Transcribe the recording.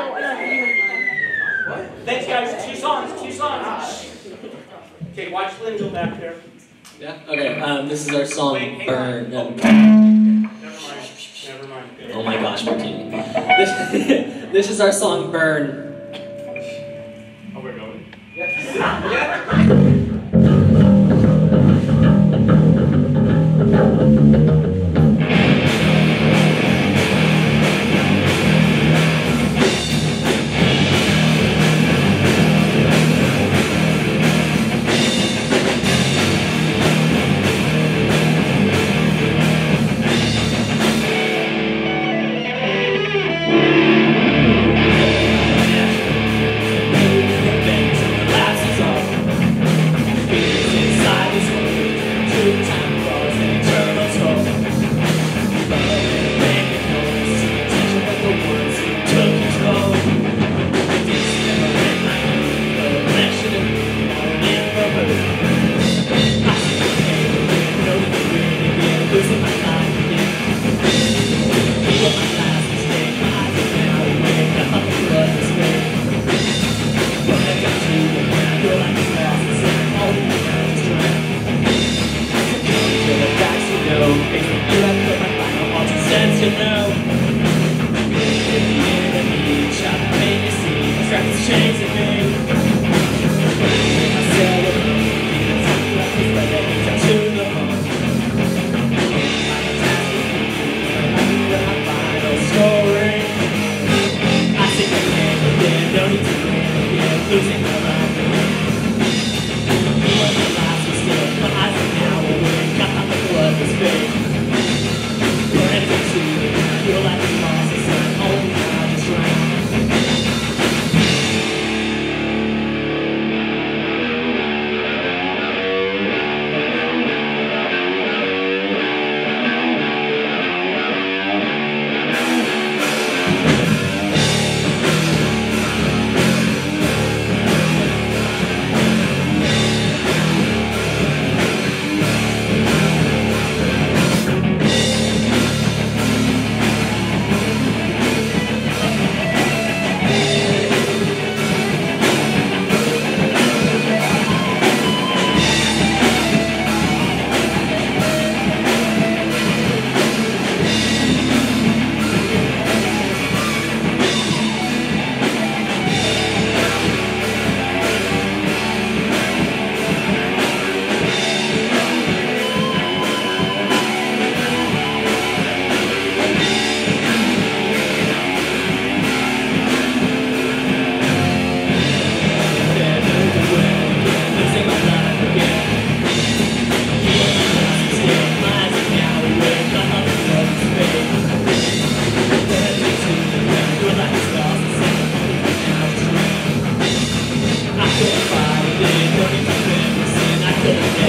Thanks, guys. Two songs. Okay, watch Lynn go back there. Yeah? Okay, this is our song, Wait, Burn. Never mind. Oh my gosh, Martini. This is our song, Burn. Oh, we're going? I couldn't find it, don't even remember, I couldn't